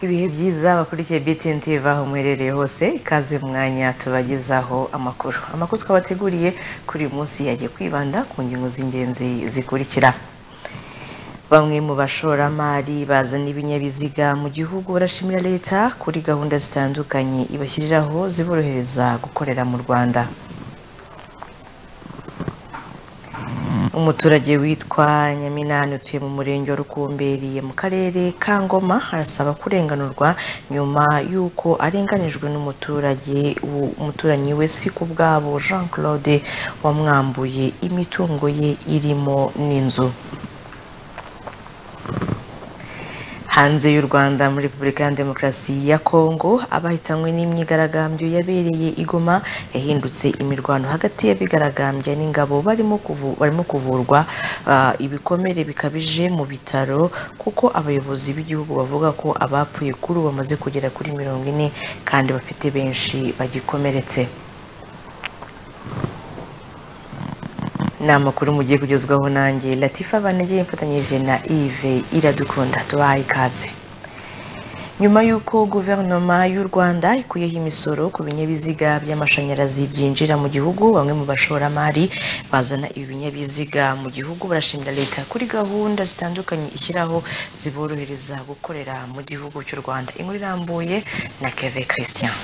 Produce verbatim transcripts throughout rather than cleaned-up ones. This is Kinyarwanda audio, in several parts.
Ibihe byiza bakurikiye B T N T V aho mwerereye hose, ikaze mwanya tubagezaho amakuru. Amakuru twabateguriye kuri uyu munsi yagiye kwibanda ku ngingo z'ingenzi zikurikira. Bamwe mu bashoramari bazana ibinyabiziga mu gihugu barashimira leta kuri gahunda zitandukanye ibashyiriraho ziborohereza gukorera mu Rwanda. Umuturage witwa Nyaminani utuye mu murenge wa Rukumberi mu karere ka Ngoma arasaba kurenganurwa nyuma yuko arenganijwe n'umuturage umuturanyi we Sikubwabo Jean Claude wamwambuye imitungo ye irimo n'inzu. Hanze y'u Rwanda muri Repubulika ya Demokarasi ya Kongo abahitanywe n'imyigaragambyo yabereye i Goma yahindutse imirwano hagati y'abigaragambya n'ingabo barimo kuvu, barimo kuvurwa uh, ibikomere bikabije mu bitaro kuko abayobozi b'igihugu bavuga ko abapfuye kuri bamaze kugera kuri mirongo ine kandi bafite benshi bagikomeretse. Namakuru mugiye kugezwaho nanjye Latifa Banegeye mfatanyije na Yves Iradukunda. Tubaye ikaze. Nyuma yuko guverinoma y'u Rwanda ikuyeho imisoro ku binyabiziga by'amashanyarazi byinjira mu gihugu, bamwe mu bashoramari bazana ibi binyabiziga mu gihugu barashimira leta kuri gahunda zitandukanye ishyiraho ziborohereza gukorera mu gihugu cy'u Rwanda. Inkuru irambuye na Keve Christian.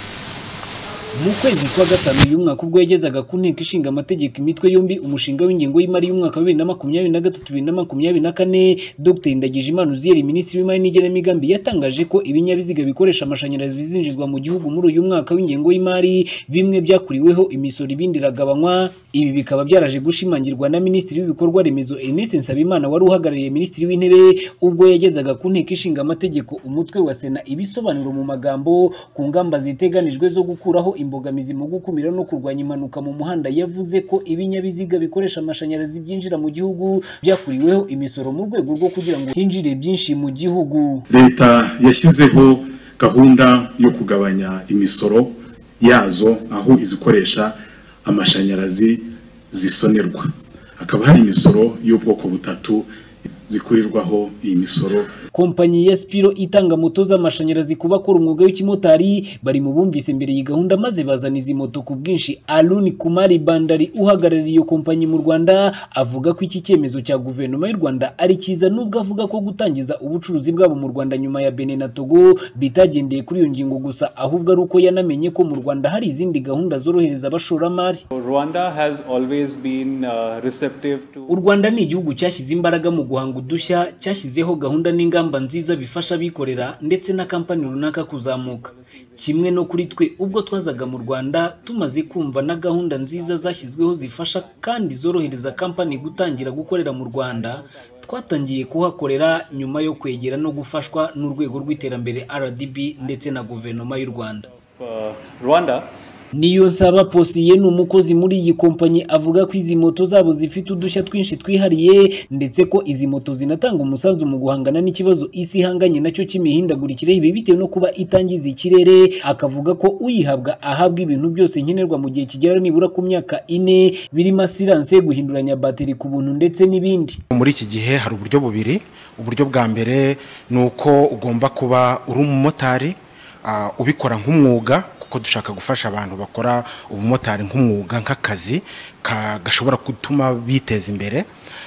Mu kwezi kwa gatanu y'umwaka ubwo yagezaga ku nteko ishinga amategeko imitwe yombi umushinga w'ingengo y'imari y'umwaka wa bibiri na makumyabiri na gatatu bibiri na makumyabiri na kane, Dr Ndagijimana Uzziel, Minisitiri w'Imari n'Igenamigambi, yatangaje ko ibinyabiziga bikoresha amashanyarazi bizinjizwa mu gihugu muri uyu mwaka w'ingengo y'imari bimwe byakuriweho imisoro ibindi iragabanywa. Ibi bikaba byaraje gushimangirwa na Minisitiri w'ibikorwa remezo Ernest Nsabimana wari uhagarariye Minisitiri w'Intebe ubwo yagezaga ku nteko ishinga amategeko umutwe wa Sena ibisobanuro mu magambo ku ngamba ziteganijwe zo gukuraho imbogamizi mu gukumira no kurwanya impanuka mu muhanda. Yavuze ko ibinyabiziga bikoresha amashanyarazi byinjira mu gihugu byakuriweho imisoro mu rwego rwo kugira ngo hinjire byinshi mu gihugu. Leta yashyizeho gahunda yo kugabanya imisoro yazo aho izikoresha amashanyarazi zisonerwa. Hakaba hari imisoro y'ubwoko butatu zikurirwaho iyi misoro. Kompanyi ya Spiro itanga moto z'amashanyarazi ku bakora umwuga w'ikimotari bari mu bumvise imbere y'igahunda maze bazana izi moto ku bwinshi. Aluni Kumari Bandari uhagarariye iyo kompanyi mu Rwanda avuga ko iki cyemezo cya guverinoma y'u Rwanda ari cyiza, nubwo avuga ko gutangiza ubucuruzi bwabo mu Rwanda nyuma ya Benin na Togo bitagendeye kuri iyo ngingo gusa, ahubwo ari uko yanamenye ko mu Rwanda hari izindi gahunda zorohereza abashoramari. Rwanda has always been uh, receptive to U Rwanda ni igihugu cyashyize imbaraga mu guhanga udushya, cyashyizeho gahunda n'ingamba nziza bifasha bikorera ndetse na kampani runaka kuzamuka. Kimwe no kuri twe ubwo twazaga mu Rwanda tumaze kumva na gahunda nziza zashyizweho zifasha kandi zorohereza kampani gutangira gukorera mu Rwanda, twatangiye kuhakorera nyuma yo kwegera no gufashwa n'urwego rw'iterambere R D B ndetse na guverinoma y'u Rwanda. uh, Rwanda. Niyonsaba Posiye ni umukozi muri iyi kompanyi avuga ko izi moto zabo zifite udushya twinshi twihariye ndetse ko izi moto zinatanga umusanzu mu guhangana n'ikibazo isi ihanganye nacyo cy'imihindagurikire ibi bitewe no kuba itangiza ikirere. Akavuga ko uyihabwa ahabwa ibintu byose nkenerwa mu gihe kigera nibura ku myaka ine birimo asiranse, guhinduranya bateri ku buntu ndetse n'ibindi. Muri iki gihe hari uburyo bubiri. Uburyo bwa mbere ni uko ugomba kuba uri umumotari uh, ubikora nk'umwuga, ko dushaka gufasha abantu bakora ubumotari nk'umwuga nk'akazi gashobora gutuma biteza imbere.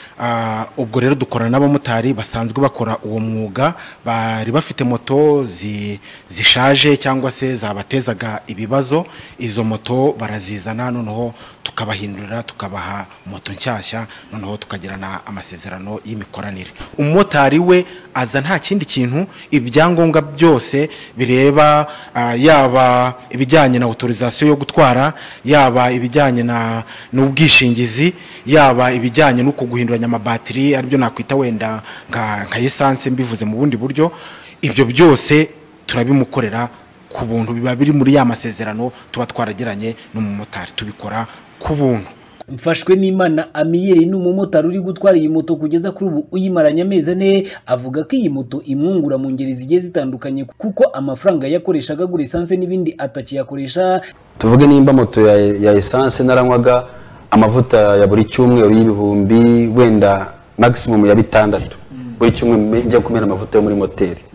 Uh, ubwo rero dukorana n'abamotari basanzwe bakora uwo mwuga, bari bafite moto zi, zishaje cyangwa se zabatezaga ibibazo. Izo moto barazizana noneho tukabahindurira tukabaha moto nshyashya, noneho tukagirana amasezerano y'imikoranire. Umumotari we aza nta kindi kintu, ibyangombwa byose bireba uh, yaba ibijyanye na autorisation yo gutwara, yaba ibijyanye na n'ubwishingizi, yaba ibijyanye no kuguhinduranya amabatiri aribyo nakwita wenda nka nka essence mbivuze mu bundi buryo. Ibyo byose turabimukorera ku buntu, biba biri muri ya masezerano tuba twaragiranye n'umumotari, tubikora ku buntu. Mfashwe n'Imana Amiyeri ni umumotari uri gutwara iyi moto kugeza kuri ubu uyimaranye amezi ane. Avuga ko iyi moto imwungura mu ngeri zigiye zitandukanye kuko amafaranga yakoreshaga gura essence n'ibindi atakiyakoresha. Tuvuge nimba moto ya, ya essence naranywaga amavuta ya buri cyumweru y'ibihumbi wenda maximum ya bitandatu buri cyumweru njya kumena amavuta yo muri moteri.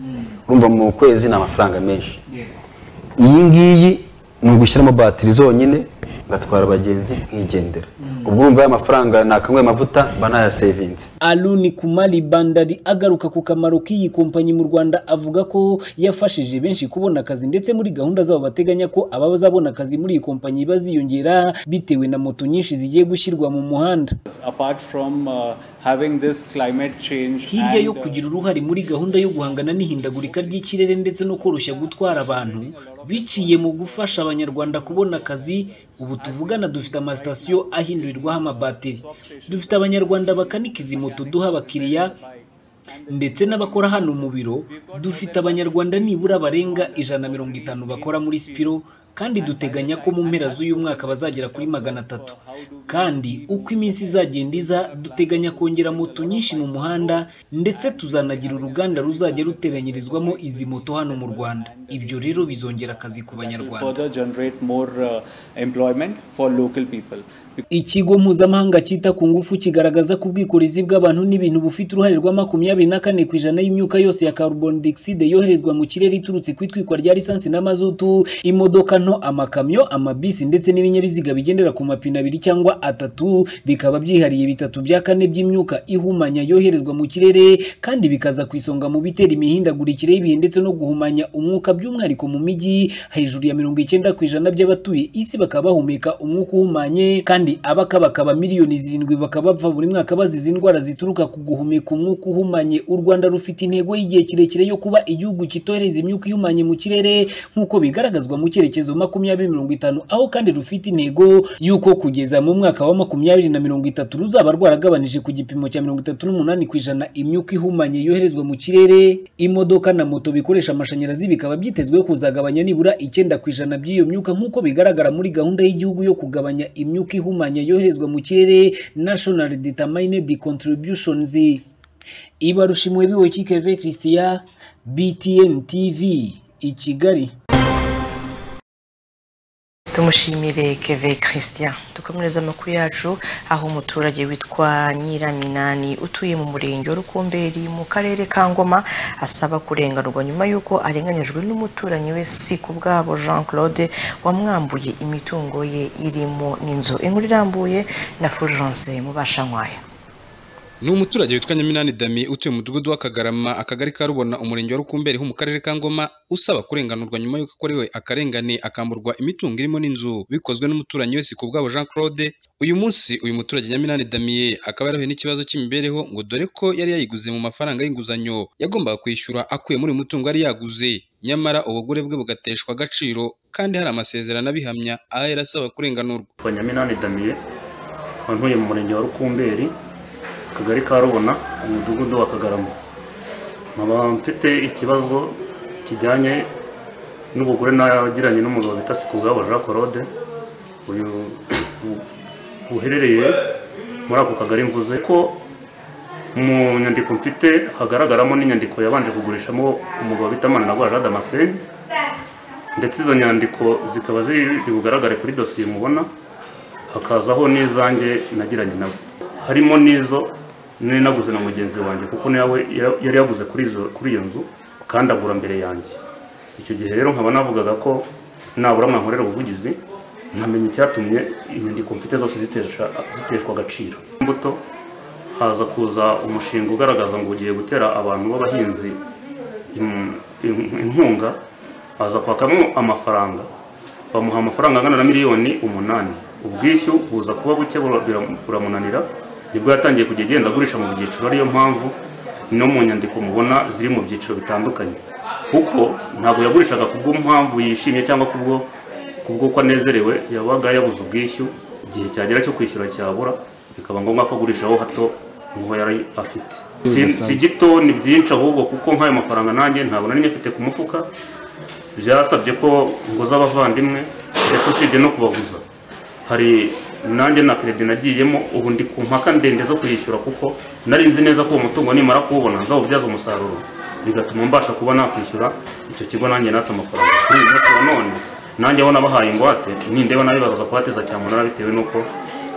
urumva mu kwezi ni amafaranga menshi. Iyi ngiyi ni ugushyiramo batiri zonyine ngatwara abagenzi nkigendera. Ubwo urumva aya mafaranga nakamwe amavuta banaya savings. Aluni Kumali Bandari agaruka ku kamaro k'iyi kompanyi mu Rwanda avuga ko yafashije benshi kubona akazi ndetse muri gahunda zabo bateganya ko abazabona akazi muri iyi kompanyi baziyongera bitewe na moto nyinshi zigiye gushyirwa mu muhanda. Apart from uh, having this climate change, hirya yo kugira uruhare muri gahunda yo guhangana n'ihindagurika ry'ikirere ndetse no koroshya gutwara abantu biciye mu gufasha abanyarwanda kubona akazi, ubu tuvugana dufite amasitasiyo ahindurirwaho amabateri, dufite abanyarwanda bakanika izi moto duha abakiriya ndetse n'abakora hano mu biro, dufite abanyarwanda nibura barenga ijana na mirongo itanu bakora muri Spiro, kandi duteganya ko mu mpera z'uyu mwaka bazagera kuri magana atatu. Kandi uko iminsi izagenda iza duteganya kongera moto nyinshi mu muhanda ndetse tuzanagira uruganda ruzajya ruteranyirizwamo izi moto hano mu Rwanda. Ibyo rero bizongera akazi ku banyarwanda. Ikigo mpuzamahanga cyita ku ngufu kigaragaza ko ubwikorezi bw'abantu n'ibintu bufite uruhare rwa makumyabiri na kane ku ijana y'imyuka yose ya carbon dioxide yoherezwa mu kirere iturutse ku itwikwa rya lisansi na mazutu, imodoka nto, amakamyo, amabisi ndetse n'ibinyabiziga bigendera ku mapine abiri cyangwa atatu bikaba byihariye bitatu bya kane by'imyuka ihumanya yoherezwa mu kirere, kandi bikaza ku isonga mu bitera imihindagurikire y'ibihe ndetse no guhumanya umwuka, by'umwihariko mu mijyi. Hejuru ya mirongo icyenda ku ijana by'abatuye isi bakaba bahumeka umwuka uhumanye, kandi abakabakaba miliyoni zirindwi bakaba bapfa buri mwaka bazize indwara zituruka ku guhumeka umwuka uhumanye. U Rwanda rufite intego y'igihe kirekire yo kuba igihugu kitohereza imyuka ihumanye mu kirere nk'uko bigaragazwa mu cyerekezo makumyabiri mirongo itanu, aho kandi rufite intego y'uko kugeza mu mwaka wa makumyabiri na mirongo itatu ruzaba rwaragabanije ku gipimo cya mirongo itatu n'umunani ku ijana imyuka ihumanye yoherezwa mu kirere. Imodoka na moto bikoresha amashanyarazi bikaba byitezweho kuzagabanya nibura icyenda ku ijana by'iyo myuka nk'uko bigaragara muri gahunda y'igihugu yo kugabanya imyuka ihumanye yoherezwa mu kirere, National Determined Contributions. Ibarushimwe biwe Keve Christian, B T N T V i Kigali. Tumushimire Keve Christian. Dukomereza amakuru yacu aho umuturage witwa Nyiraminani utuye mu murenge wa Rukumberi mu karere ka Ngoma asaba kurenganurwa nyuma yuko arenganyijwe n'umuturanyi we Sikubwabo Jean Claude wamwambuye imitungo ye irimo n'inzu. Inkuru irambuye na Fulgence Mubashankwaya. Ni umuturage witwa Nyaminani Dami utuye mu mudugudu w'Akagarama akagari ka Rubona umurenge wa Rukumberi ho mu karere ka Ngoma usaba kurenganurwa nyuma yuko akorewe akarengane akamburwa imitungo irimo n'inzu bikozwe n'umuturanyi we Sikubwabo Jean Claude. Uyu munsi uyu muturage Nyaminani Dami akaba yarahuye n'ikibazo cy'imibereho ngo dore ko yari yayiguze mu mafaranga y'inguzanyo yagombaga kwishyura akuye muri mutungo ari yaguze, nyamara ubugure bwe bugateshwa agaciro kandi hari amasezerano abihamya aho yarasaba kurenganurwa. Nyaminani Dami wantuye mu murenge wa Rukumberi akagari ka Rubona umudugudu w'Akagarama. Nkaba mfite ikibazo kijyanye n'ubugure nagiranye n'umugabo bita Sikubwabo Jean Claude uyu uherereye muri ako kagari. Mvuze ko mu nyandiko mfite hagaragaramo n'inyandiko yabanje kugurishamo umugabo bita Maniragwa Jean Damascene, ndetse izo nyandiko zikaba ziri bugaragare kuri dosiye mubona, hakazaho n'izanjye nagiranye nawe, harimo n'izo nari naguze na mugenzi wanjye kuko nawe yari yaguze kuri izo kuri iyo nzu kandi agura mbere yanjye. Icyo gihe rero nkaba navugaga ko nabura mwankorera ubuvugizi nkamenya icyatumye inyandiko mfite zose ziteshwa ziteshwa agaciro. Imbuto haza kuza umushinga ugaragaza ngo ugiye gutera abantu b'abahinzi inkunga, haza kwakamo amafaranga, bamuha amafaranga angana na miliyoni umunani. Ubwishyu buza kuba buke buramunanira, nibwo yatangiye kujya agenda agurisha mu byiciro. Ariyo mpamvu no mu nyandiko mubona ziri mu byiciro bitandukanye, kuko ntabwo yagurishaga kubwo mpamvu yishimye cyangwa kubwo kubwo ko anezerewe. Yabaga yabuze ubwishyu, igihe cyagera cyo kwishyura cyabura, bikaba ngombwa ko agurishaho hato ngo yari afite. Si gito ni byinshi ahubwo, kuko nk'ayo mafaranga nanjye ntabwo nari nyafite ku mufuka. Byasabye ko ngo z'abavandimwe ndetse usibye no kubaguza, hari nanjye na credit nagiyemo, ubu ndi ku mpaka ndende zo kwishyura kuko nari nzi neza ko uwo mutungo nimara kuwubona nzawubyaza umusaruro, bigatuma mbasha kuba nakwishyura icyo kigo nanjye natse amafaranga. Kuri uyu munsi wa none nanjye aho nabahaye ingwate nindeba nabibaza kubateza cyamunara bitewe nuko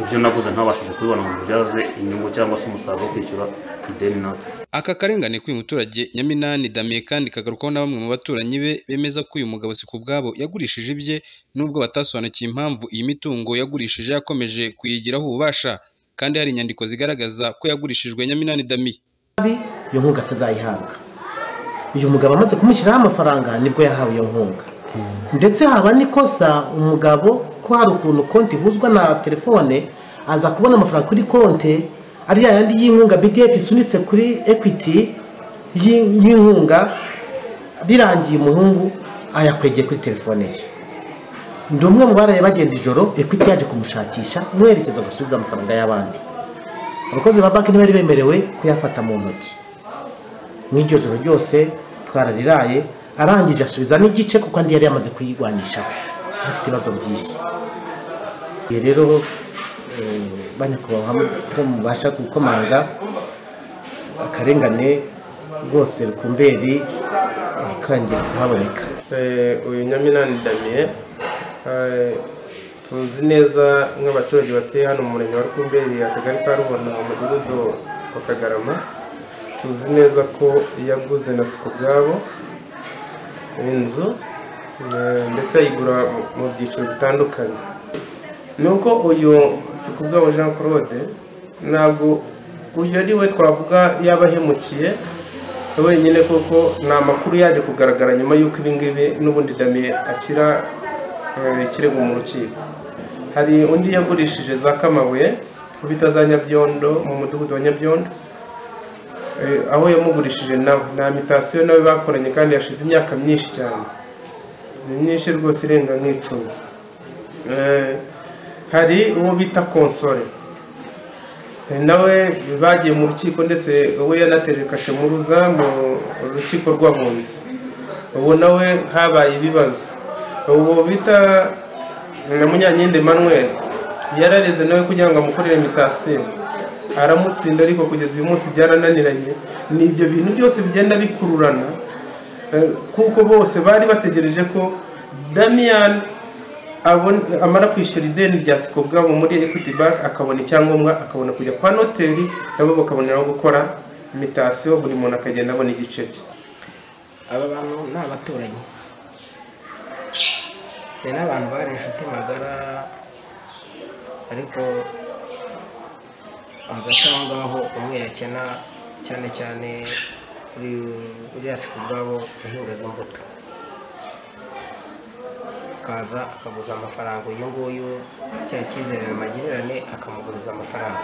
ibyo naguze ntabashije kubibona ngo byaze inyungu cyangwa se umusaruro wo kwishyura ideni natse. Aka karengane k'uyu muturage Nyaminani Damien kandi kagarukaho na bamwe mu baturanyi be bemeza ko uyu mugabo Sikubwabo yagurishije ibye nubwo batasobanukiye impamvu iyi mitungo yagurishije yakomeje kuyigiraho ububasha kandi hari inyandiko zigaragaza ko yagurishijwe Nyaminani Damien. Iyo nkunga atazayihabwa. Uyu mugabo amaze kumushyiraho amafaranga nibwo yahawe iyo nkunga. Ndetse haba n'ikosa umugabo ko hari ukuntu konti ihuzwa na telefone aza kubona amafaranga kuri konti ari yandi y'inkunga B D F isunitse kuri Equity y'inkunga birangiye umuhungu ayakwegeye kuri telefone ye. Ndi umwe mu baraye bagenda ijoro Equity yaje kumushakisha mwerekeza gusubiza amafaranga y'abandi. Abakozi ba banki ntibari bemerewe kuyafata mu ntoki. N'iryo joro ryose twarariraye arangije asubiza n'igice kuko andi yari yamaze kuyigwanisha afite ibibazo byinshi. Rero banyakubaha ko mubasha gukomanga akarengane rwose rukumberi kangira kuhaboneka. Uyu Nyaminani Damien tuzi neza nk'abaturage batuye hano mu murenge wa Rukumberi akagari ka Rubona umudugudu wa Kagarama, tuzi neza ko yaguze na Sikubwabo inzu ndetse ayigura mu byiciro bitandukanye. Nuko uyu Sikubwabo Jean Claude ntabwo uyu ari we twavuga yabahemukiye wenyine kuko ni amakuru yaje kugaragara nyuma y'uko ibi ngibi n'ubundi Damien ashyira ikirego mu rukiko. Hari undi yagurishije za Kamabuye kubita za Nyabyondo mu mudugudu wa Nyabyondo, aho yamugurishije nawe na mitasiyo nawe bakoranye kandi yashize imyaka myinshi cyane, myinshi rwose irenga nk'icumi. Hari uwo bita Konsore nawe bagiye mu rukiko ndetse we yanateje kashe mu ruza mu rukiko rw'abunzi, uwo nawe habaye ibibazo. Uwo bita na Munyankindi Emmanuel yarareze nawe kugira ngo amukorere mitasiyo aramutsinda, ariko kugeza uyu munsi byarananiranye. Ni ibyo bintu byose bigenda bikururana kuko bose bari bategereje ko Damien amara kwishyura ideni rya Sikubwabo muri Equity Bank akabona icyangombwa akabona kujya kwa noteri nabo bakaboneraho gukora mitasiyo, buri muntu akagenda abona igice cye. Aba bantu ni abaturanyi, ni n'abantu bari inshuti magara, ariko hagati aho ngaho umwe yakena cyane cyane uriya Sikubwabo yahingaga imbuto akaza akaguza amafaranga uyu nguyu cya cyizere amagirirane akamuguriza amafaranga.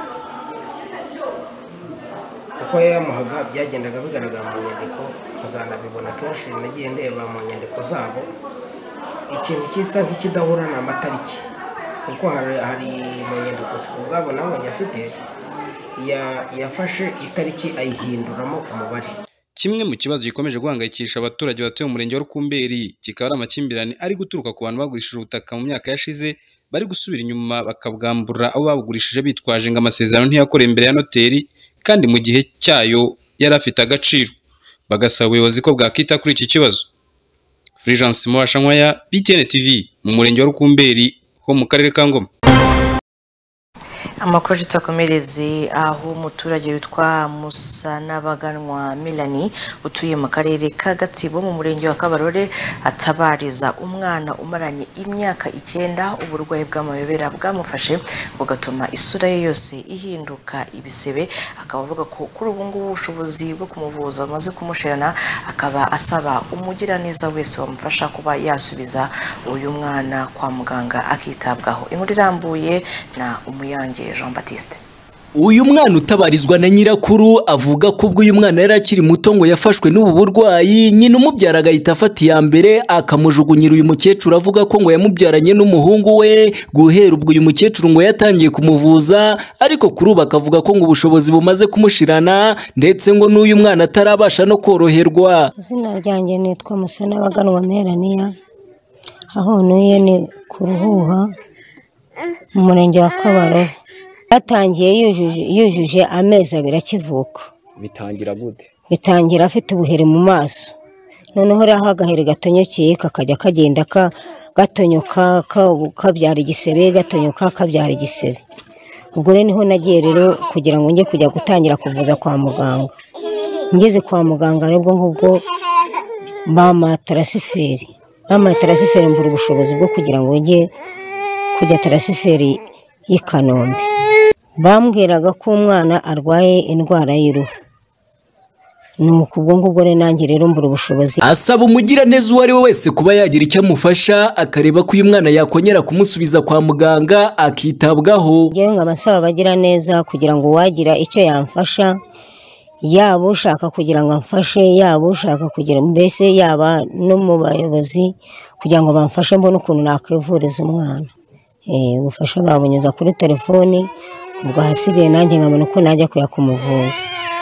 Uko yamuhaga byagendaga bigaragara mu nyandiko, azanabibona kenshi nagiye ndeba mu nyandiko zabo ikintu cyisa nk'ikidahura ni amatariki, kuko hari mu nyandiko Sikubwabo nawe afite yafashe itariki ayihinduramo umubare. Kimwe mu kibazo gikomeje guhangayikisha abaturage batuye mu murenge wa Rukumberi kikaba ari amakimbirane ari guturuka ku bantu bagurishije ubutaka mu myaka yashize bari gusubira inyuma bakabwambura abo babugurishije bitwaje ngo amasezerano ntiyakoreye imbere ya noteri kandi mu gihe cyayo yari afite agaciro. Bagasaba ubuyobozi ko bwakita kuri iki kibazo. Fulgence Muhashankwaya, B T N T V, mu murenge wa Rukumberi ho mu karere ka Ngoma. Amakuru tutakomereze aho umuturage witwa Musanabaganwa Melanie utuye mu karere ka Gatsibo mu murenge wa Kabarore atabariza umwana umaranye imyaka icyenda uburwayi bw'amayobera bwamufashe bugatuma isura ye yose ihinduka ibisebe. Akaba avuga ko kuri ubu ngubu ubushobozi bwo kumuvuza amaze kumushirana, akaba asaba umugiraneza wese wamufasha kuba yasubiza uyu mwana kwa muganga akitabwaho. Inkuru irambuye na Umuyange Jean Baptiste. Uyu mwana utabarizwa na nyirakuru avuga ko ubwo uyu mwana yari akiri muto ngo yafashwe n'ubu burwayi, nyina umubyara agahita afata iya mbere akamujugunyira uyu mukecuru, avuga ko ngo yamubyaranye n'umuhungu we. Guhera ubwo uyu mukecuru ngo yatangiye kumuvuza, ariko kuri ubu akavuga ko ngo ubushobozi bumaze kumushirana ndetse ngo n'uyu mwana atarabasha no koroherwa. Izina ryanjye nitwa Musanabaganwa Melanie, aho ntuye ni ku Ruhuha mu murenge wa Kabarore. Yatangiye yujuje yujuje amezi abiri akivuka. Bitangira gute? Bitangira afite ubuhere mu maso, noneho rero agahere gatonyokeye kakajya kagenda gatonyoka kabyara igisebe gatonyoka kabyara igisebe. Ubwo rero niho nagiye rero kugira ngo njye kujya gutangira kuvuza kwa muganga. Ngeze kwa muganga rero ngubwo mama tarasiferi mama tarasiferi mbura ubushobozi bwo kugira ngo njye kujya tarasiferi y'i Kanombe. Bambwiraga ko umwana arwaye indwara y'uruhu, nuko ubwo ngubwo rero nanjye rero mbura ubushobozi. Asaba umugiraneza uwo ari we wese kuba yagira icyo amufasha akareba ko uyu mwana yakongera kumusubiza kwa muganga akitabwaho. Ngewe nkaba nsaba abagiraneza kugira ngo uwagira icyo yamfasha, yaba ushaka kugira ngo amfashe, yaba ushaka kugira mbese yaba no mu bayobozi kugira ngo bamfashe mbone ukuntu nakwivuriza umwana. Eh, ubufasha babunyuza kuri telefoni, ubwo hasigaye nanjye nkabona uko najya kuya kumuvuza.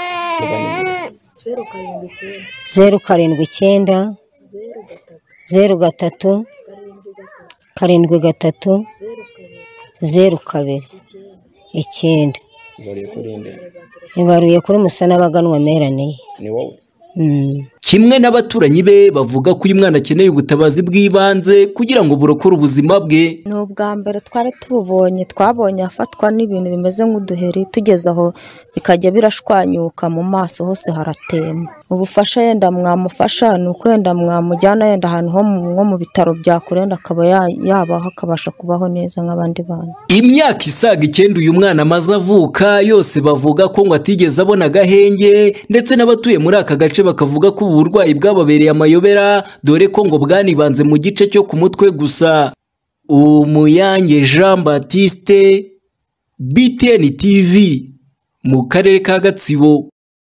zeru karindwi icyenda zeru gatatu karindwi gatatu zeru kabiri icyenda. Ibaruye kuri Musanabaganwa Melanie. Ni wowe? Kimwe n'abaturanyi be bavuga ko uyu mwana akeneye ubutabazi bw'ibanze kugira ngo burokore ubuzima bwe. Ni ubwa mbere twari tububonye, twabonye afatwa n'ibintu bimeze nk'uduheri, tugeze aho bikajya birashwanyuka mu maso hose haratema. Ubufasha yenda mwamufasha ni uko yenda mwamujyana yenda ahantu ho nko mu bitaro bya kure yenda akaba yabaho akabasha kubaho neza nk'abandi bana. Imyaka isaga icyenda uyu mwana amaze avuka yose bavuga ko ngo atigeze abona agahenge, ndetse n'abatuye muri aka gace bakavuga ko uburwayi bwababereye amayobera, dore ko ngo bwanibanze mu gice cyo ku mutwe gusa. Umuyange Jean Baptiste, B T N T V, mu karere ka Gatsibo.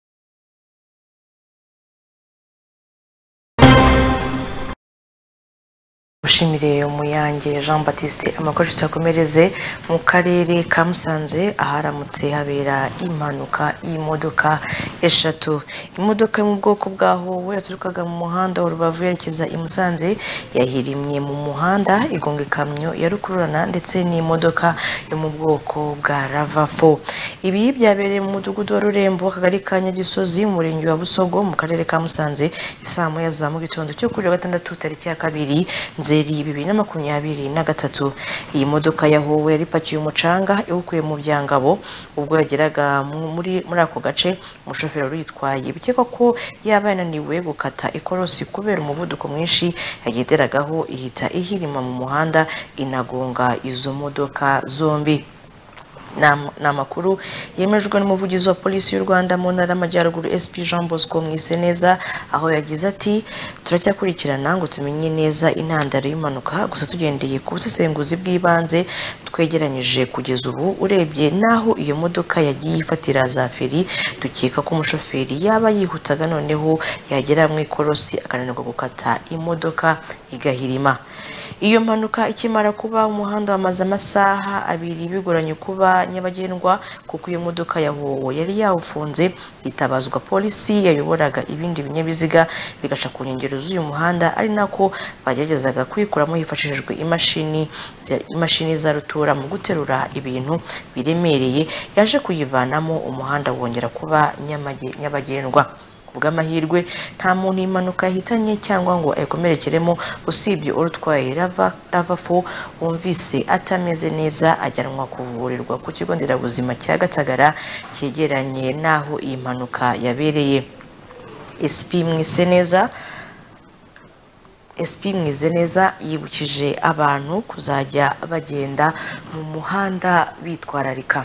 Ushimire Umuyange Jean Baptiste. Amakuru tutakomereze mu karere ka Musanze aharamutse habera impanuka y'imodoka eshatu. Imodoka mu bwoko bwaho we yaturukaga mu muhanda wa Rubavu yerekeza i Musanze yahirimye mu muhanda igonga ikamyo ya rukururana ndetse n'imodoka yo mu bwoko bwa Ravafo. Ibi byabereye mu mudugudu wa Rurembo akagari ka Nyagisozi mu murenge wa Busogo mu karere ka Musanze isaa moya za mu gitondo cyo kuri wa gatandatu tariki ya kabiri Nzeri bibiri na makumyabiri na gatatu. Iyi modoka yahowe yari ipakiye umucanga iwukuye mu Byangabo ubwo yageraga muri muri ako gace. Umushoferi wari yitwaye bikekwa ko yaba yananiwe gukata ikorosi kubera umuvuduko mwinshi yagenderagaho ihita ihirima mu muhanda inagonga izo modoka zombi. Na makuru yemejwe n'umuvugizi wa polisi y'u Rwanda mu ntara y'Amajyaruguru S P Jean Bosco Mwiseneza, aho yagize ati turacyakurikirana ngo tumenye neza intandaro y'impanuka, gusa tugendeye ku busesenguzi bw'ibanze twegeranyije kugeza ubu urebye naho iyo modoka yagiye ifatira za feri dukeka ko umushoferi yaba yihutaga noneho yagera mu ikorosi akananirwa gukata imodoka igahirima. Iyo mpanuka ikimara kuba umuhanda wamaze amasaha abiri bigoranye kuba nyabagendwa kuko iyo modoka yahowe yari yawufunze, itabazwa polisi yayoboraga ibindi binyabiziga bigaca ku nkengero z'uyu muhanda, ari nako bageragezaga kwikuramo hifashishijwe imashini imashini za rutura mu guterura ibintu biremereye, yaje kuyivanamo umuhanda wongera kuba nyabagendwa. Kubw'amahirwe nta muntu impanuka yahitanye cyangwa ngo ayikomerekeremo usibye urutwaye Ravafo wumvise atameze neza ajyanwa kuvurirwa ku kigo nderabuzima cya Gatagara cyegeranye naho iyi mpanuka yabereye. S P Mwiseneza S P Mwiseneza yibukije abantu kuzajya bagenda mu muhanda bitwararika.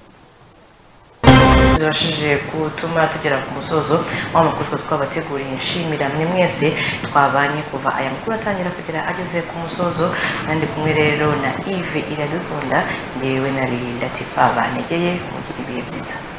Zibashije gutuma tugera ku musozo w'amakuru twabateguriye. Nshimira mwe mwese twabanye kuva aya makuru atangira kugera ageze ku musozo, nandi kumwe rero na Yves Iradukunda, ngewe na Latifa banegeye mugira ibihe byiza.